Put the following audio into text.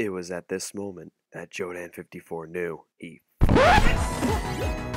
It was at this moment that Jodan 54 knew he